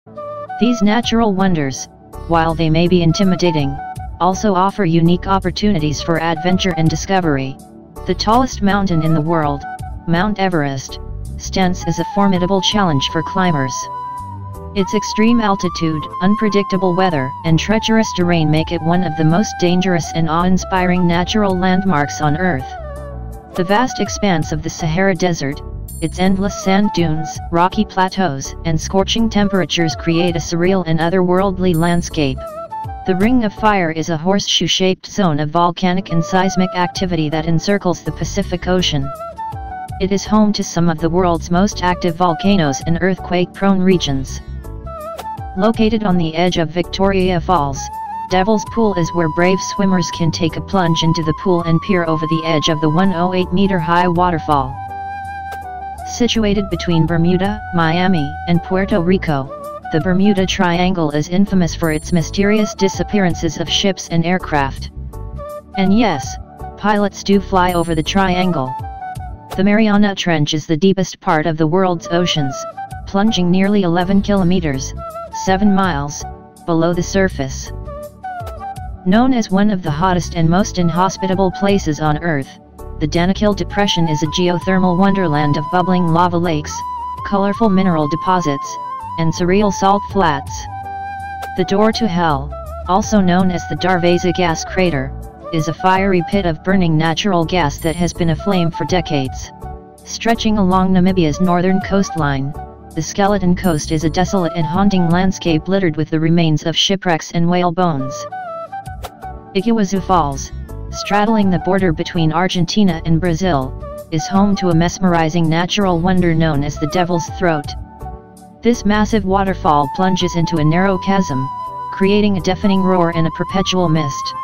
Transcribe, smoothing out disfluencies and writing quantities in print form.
These natural wonders, while they may be intimidating, also offer unique opportunities for adventure and discovery. The tallest mountain in the world, Mount Everest, stands as a formidable challenge for climbers. Its extreme altitude, unpredictable weather, and treacherous terrain make it one of the most dangerous and awe-inspiring natural landmarks on Earth. The vast expanse of the Sahara Desert, its endless sand dunes, rocky plateaus, and scorching temperatures create a surreal and otherworldly landscape. The Ring of Fire is a horseshoe-shaped zone of volcanic and seismic activity that encircles the Pacific Ocean. It is home to some of the world's most active volcanoes and earthquake-prone regions. Located on the edge of Victoria Falls, Devil's Pool is where brave swimmers can take a plunge into the pool and peer over the edge of the 108-meter-high waterfall. Situated between Bermuda, Miami, and Puerto Rico, the Bermuda Triangle is infamous for its mysterious disappearances of ships and aircraft. And yes, pilots do fly over the triangle. The Mariana Trench is the deepest part of the world's oceans, plunging nearly 11 kilometers, 7 miles, below the surface. Known as one of the hottest and most inhospitable places on Earth, the Danakil Depression is a geothermal wonderland of bubbling lava lakes, colorful mineral deposits, and surreal salt flats. The Door to Hell, also known as the Darvaza gas crater, is a fiery pit of burning natural gas that has been aflame for decades. Stretching along Namibia's northern coastline, the Skeleton Coast is a desolate and haunting landscape littered with the remains of shipwrecks and whale bones. Iguazu Falls, straddling the border between Argentina and Brazil, is home to a mesmerizing natural wonder known as the Devil's Throat. This massive waterfall plunges into a narrow chasm, creating a deafening roar and a perpetual mist.